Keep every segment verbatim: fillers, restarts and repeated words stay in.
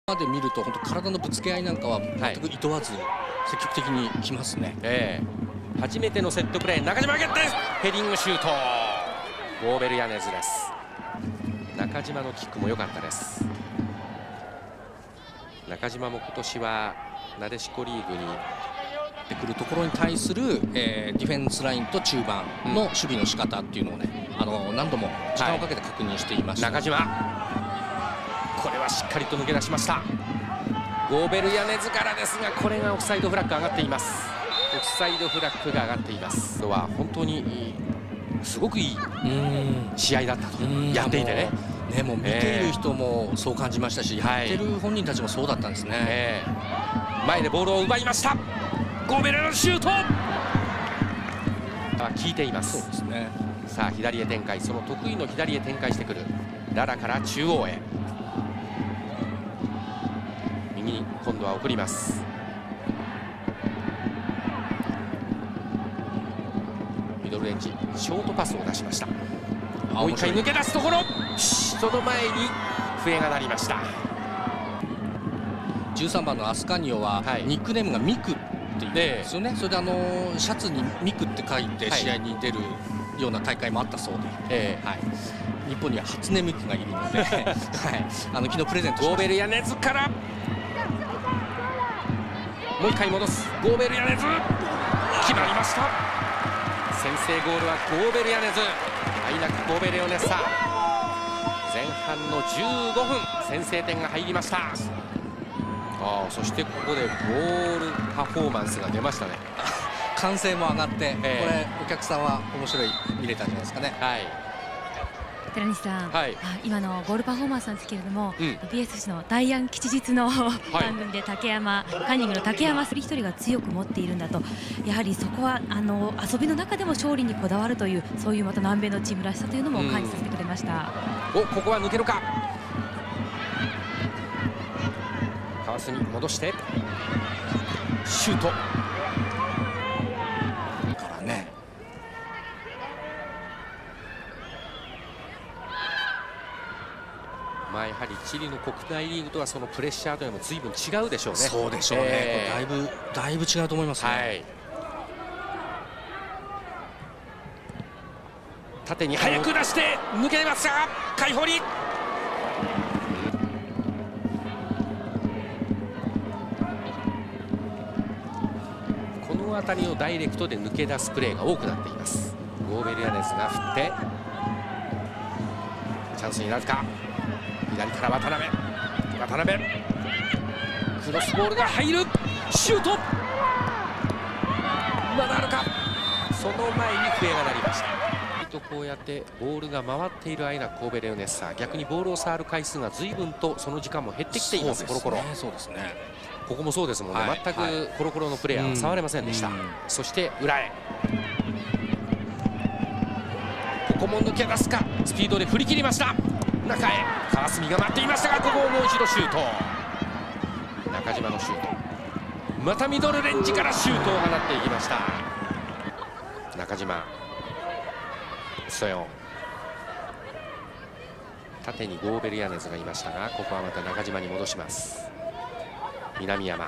まで見ると本当体のぶつけ合いなんかは全くいとわず積極的にきますね。 えー、初めてのセットプレー、中島決定、ヘディングシュート、ゴーベルヤネズです。中島のキックも良かったです。中島も今年はなでしこリーグにってくるところに対する、えー、ディフェンスラインと中盤の守備の仕方っていうのをね、あの何度も時間をかけて確認していました、 はい、中島、これはしっかりと抜け出しました。ゴーベルヤネズからですが、これがオフサイドフラッグ上がっています。オフサイドフラッグが上がっています。これは本当にすごくいい試合だったと、やっていてね。 ね、もう見ている人もそう感じましたし、えー、やってる本人たちもそうだったんですね。えー、前でボールを奪いました。ゴーベルのシュート、あ、効いています。 そうですね。 さあ左へ展開、その得意の左へ展開してくるララから中央へ、右に今度は送ります。ミドルレンジ、ショートパスを出しました。もう一回抜け出すところ、その前に笛が鳴りました。 じゅうさんばんのアスカニオは、はい、ニックネームがミクって言うんですよね。それであのシャツにミクって書いて試合に出るような大会もあったそうで、はい、日本には初音ミクがいるので、はい、あの昨日プレゼントしました。 ゴーベルヤネズからもう一回戻す。ゴーベルヤネズ、決まりました。先制ゴールはゴーベルヤネズ、アイナック・ゴーベルヨネッサ。前半のじゅうごふん、先制点が入りました。ああ、そしてここでボールパフォーマンスが出ましたね。 歓声も上がって、えー、これお客さんは面白い見れたんじゃないですかね。 はい、 寺西さん、はい、今のゴールパフォーマンスなんですけれども、うん、ビーエス の大安吉日の番組で竹山、カンニングの竹山一人一人が強く持っているんだと、やはりそこはあの遊びの中でも勝利にこだわるという、そういうまた南米のチームらしさというのも感じさせてくれました。 お、ここは抜けるか。川澄戻してシュートからね。 まあやはりチリの国内リーグとはそのプレッシャーというのも随分違うでしょうね。 そうでしょうね、えー、だいぶだいぶ違うと思いますね。はい、 縦に早く出して抜けますが、開放にこの辺りをダイレクトで抜け出すプレーが多くなっています。ゴーベルヤネズが振ってチャンスになるか。左から渡辺、渡辺クロスボールが入る、シュート、まだあるか。その前に笛が鳴りました。とこうやってボールが回っている間、神戸レオネッサ、逆にボールを触る回数が随分とその時間も減ってきています。コロコロ、そうですね。ここもそうですもんね、はい、全くコロコロのプレーヤーは触れませんでした。うん、そして裏へ、ここも抜け出すか、スピードで振り切りました。中へ川澄が待っていましたが、ここをもう一度シュート、中島のシュート、またミドルレンジからシュートを放っていきました。中島、ソヨン、縦にゴーベルヤネズがいましたが、ここはまた中島に戻します。南山、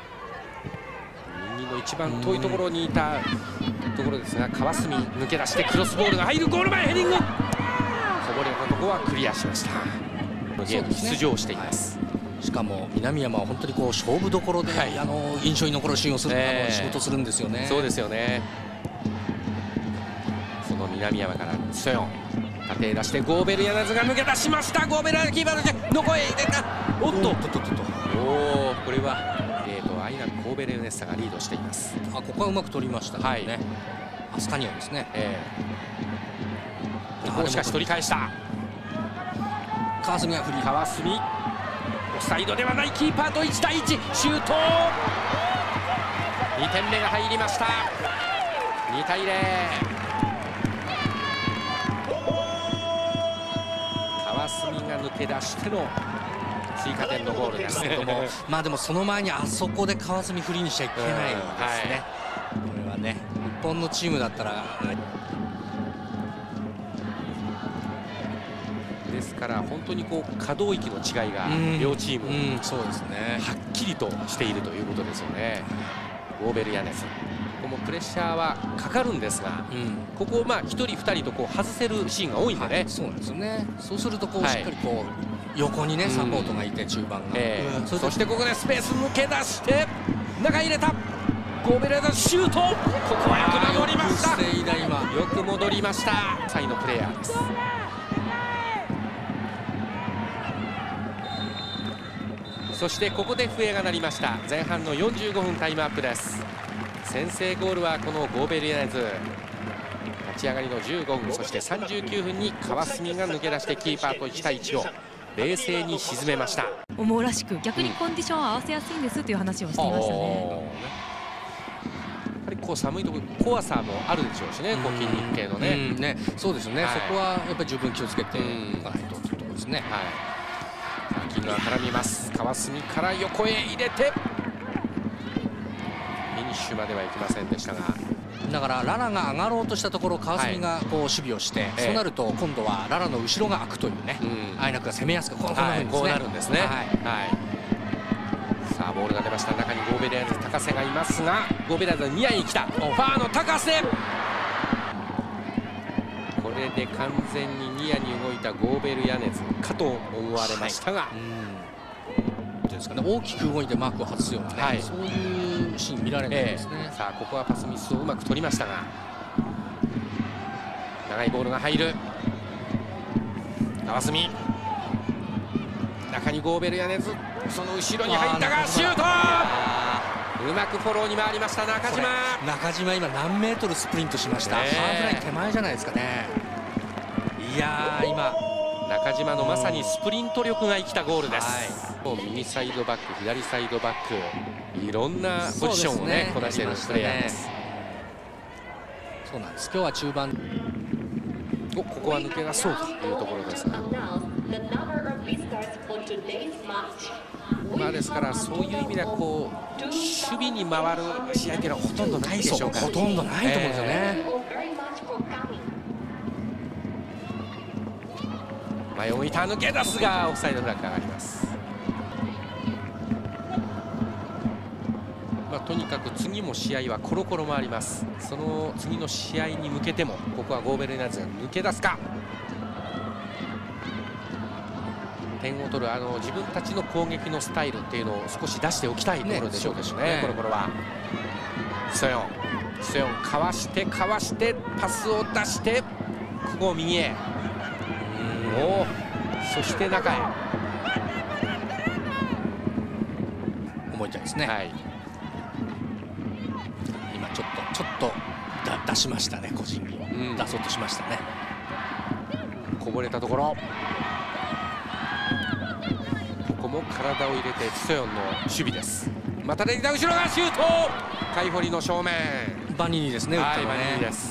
右の一番遠いところにいたところですが、川澄抜け出してクロスボールが入る、ゴール前ヘディング、こぼれたところはクリアしました。ゲームに出場しています。 しかも南山は本当にこう勝負どころで、はい、あの印象に残るシーンをする、えー、仕事するんですよね。 そうですよね。その南山からソヨン、縦へ出してゴーベルヤネズが抜け出しました。ゴーベルヤネズキーパーとしてどこへ入れた、おっと、おお、これはえーとアイナ・ゴーベルヤネッサがリードしています。 あ、ここはうまく取りましたね。はい、アスカニアですね。えー、ここをしかし取り返した。 川澄がフリー、 川澄、オフサイドではない、キーパーといち対いち、シュート、にてんめが入りました。に対ゼロ。川澄が抜け出しての追加点のゴールですけどもまあでもその前にあそこで川澄フリーにしちゃいけないですね。これはね、日本のチームだったら。 でですから本当にこう可動域の違いが両チーム、 うんうん、そうですね、 はっきりとしているということですよね。ゴーベルヤネズ、ここもプレッシャーはかかるんですが、うん、ここをまあひとりふたりとこう外せるシーンが多いんでね、はい、 そうなんですよね。そうするとこう、はい、しっかりこう横にねサポートがいて中盤が、 えー、そ, そしてここでスペース抜け出して中入れたゴーベルヤネズシュート、ここはよく戻りました。よく戻りました。サイのプレーヤーです。そしてここで笛が鳴りました。前半のよんじゅうごふんタイムアップです。先制ゴールはこのゴーベルヤネズ。立ち上がりのじゅうごふん、そしてさんじゅうきゅうふんに川澄が抜け出してキーパーといちたいいちを冷静に沈めました。 思うらしく逆にコンディションを合わせやすいんですという話をしていましたね。 やっぱりこう寒いところ怖さもあるでしょうしね、こう筋肉系のね。 うんね、そうですね、はい、そこはやっぱり十分気をつけていかないとというところですね。はい、 キングが絡みます。川澄から横へ入れてフィニッシュまではいきませんでしたが、 だからララが上がろうとしたところ川澄がこう守備をして、はい、そうなると今度はララの後ろが空くというね、アイナックが攻めやすくこうなるんですね。はい、はい、さあボールが出ました。中にゴーベルヤネズ高瀬がいますが、ゴーベルヤネズニアに来た。ファーの高瀬、これで完全にニアに動いたゴーベルヤネズかと思われましたが、はい、 うんですかね、大きく動いてマークを外すような、ね、はい、そういうシーン見られないですね。 えー、さあここはパスミスをうまく取りましたが、長いボールが入る。川澄、中にゴーベルヤネズ、その後ろに入ったがシュート、うまくフォローに回りました中島。 中島今何メートルスプリントしました。ハーフライン手前じゃないですかね。いやー、今中島のまさにスプリント力が生きたゴールです。はい、右サイドバック、左サイドバック、いろんなポジションをねこなしているプレーヤーです。 そうなんです。今日は中盤、 おここは抜け出そうというところですが、まあですからそういう意味ではこう守備に回る試合というのはほとんどないでしょうか。 ほとんどないと思うんですよね。えー前を向いた抜け出すがオフサイドフラッグが上がります。まあ、とにかく次も試合はコロコロ回ります。その次の試合に向けてもここはゴーベルヤネズが抜け出すか、点を取るあの自分たちの攻撃のスタイルっていうのを少し出しておきたいところでしょうですね。コロコロはソヨン、ソヨンかわしてかわしてパスを出してここを右へ。おそして中へ、 思いたいですね。はい、今ちょっとちょっとだ出しましたね。個人技を、うん、出そうとしましたね。 こぼれたところ、ここも体を入れてツヨンの守備です。また出てきた後ろがシュート、カイホリの正面、 バニーニですね。 はい、バニーニです。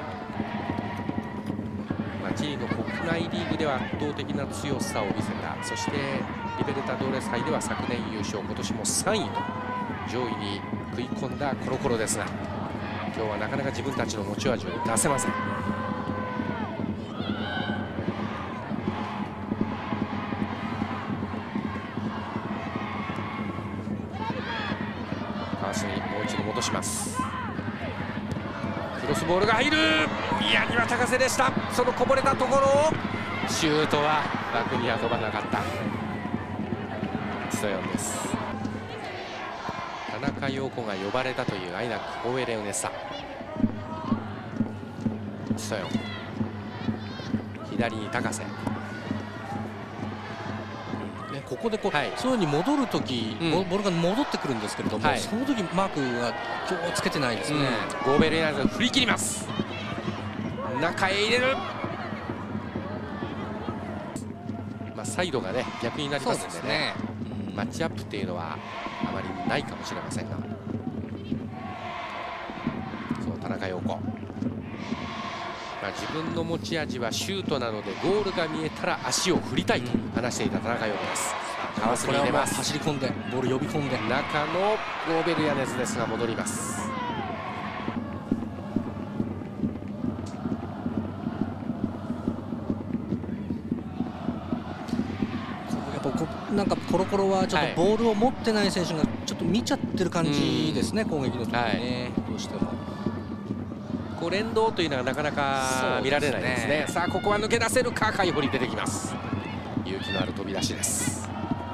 うん、チリの国内リーグでは圧倒的な強さを見せた。そしてリベルタドーレス杯では昨年優勝、今年もさんいと上位に食い込んだコロコロですが、今日はなかなか自分たちの持ち味を出せません。川澄もう一度戻します。クロスボールが入る。いやには高瀬でした。そのこぼれたところをシュートは枠には飛ばなかった。ソヨンです。田中陽子が呼ばれたというアイナック・ゴーベルヤネズ。ソヨン左に高瀬、 ここでこう、はい、そういうふうに戻るとき、うん、ボールが戻ってくるんですけれども、はい、その時マークが今日つけてないですね。 うん、ゴーベルヤネズ振り切ります。中へ入れる。まあサイドがね逆になりますのでね、うん、マッチアップっていうのはあまりないかもしれませんが、そう田中陽子、まあ、自分の持ち味はシュートなのでゴールが見えたら足を振りたいと話していた田中陽子です。川澄に入れます。 走り込んでボール呼び込んで、 中のゴーベルヤネズですが戻ります。 コロコロはちょっとボールを持ってない選手がちょっと見ちゃってる感じですね、攻撃の時にね、どうしても。 こう連動というのはなかなか見られないですね。さあここは抜け出せるか。海堀出てきます。勇気のある飛び出しです。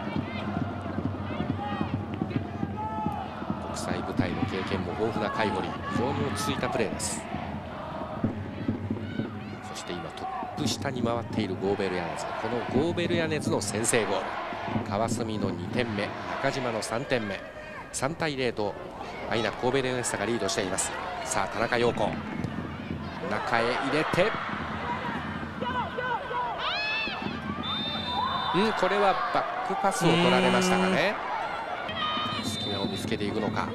国際舞台の経験も豊富な海堀、非常に落ち着いたプレーです。そして今トップ下に回っているゴーベルヤネズ、このゴーベルヤネズの先制ゴール、川澄のにてんめ、中島のさんてんめ、さんたいゼロとアイナ・コーベルヤネッサがリードしています。さあ田中陽子、中へ入れて、うんこれはバックパスを取られましたかね。隙間を見つけていくのか。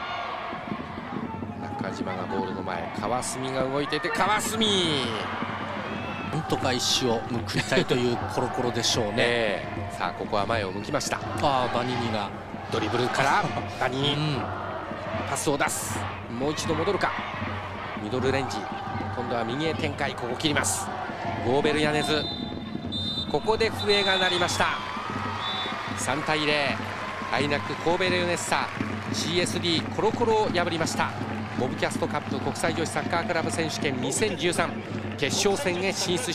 中島がボールの前、川澄が動いていて、川澄なんとか一矢を報いたいというコロコロでしょうね、 えー、さあここは前を向きました。 ああバニニがドリブルからバニニ、うん、パスを出す。もう一度戻るか。ミドルレンジ、今度は右へ展開。ここ切ります。ゴーベルヤネズ、ここで笛が鳴りました。さんたいゼロ、アイナック神戸レオネッサ シーエスディー コロコロを破りました。モブキャストカップ国際女子サッカークラブ選手権にせんじゅうさん決勝戦へ進出。